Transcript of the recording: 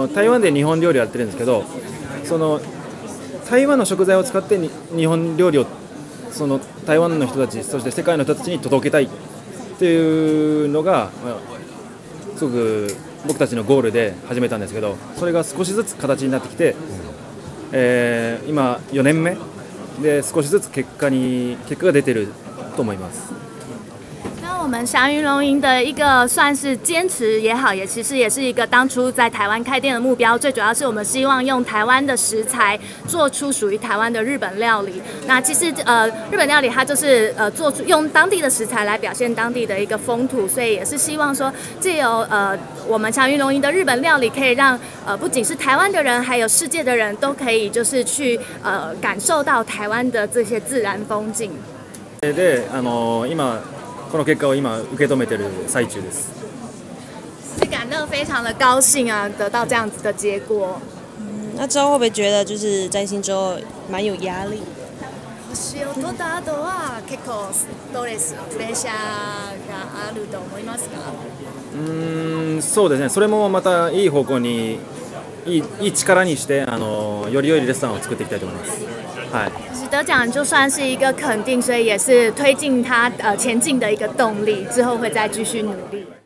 台湾で日本料理やってるんですけど、その台湾の食材を使って日本料理をその台湾の人たち、そして世界の人たちに届けたいっていうのが、すごく僕たちのゴールで始めたんですけど、それが少しずつ形になってきて、今4年目で少しずつ結果が出てると思います。 那我们祥云龙吟的一个算是坚持也好，其实也是一个当初在台湾开店的目标。最主要是我们希望用台湾的食材做出属于台湾的日本料理。那其实日本料理它就是做出用当地的食材来表现当地的一个风土，所以也是希望说借由我们祥云龙吟的日本料理，可以让不仅是台湾的人，还有世界的人都可以就是去感受到台湾的这些自然风景。 で、今この結果を今受け止めている最中です。 是感到非常的高兴啊，得到这样子的结果。 那之后会不会觉得就是在新之后蛮有压力？ 星を取った後は結構ストレス、プレッシャーがあると思いますか？ そうですね。それもまたいい方向にいい力にしてより良いレストランを作っていきたいと思います。はい。 其实得奖就算是一个肯定，所以也是推进他前进的一个动力，之后会再继续努力。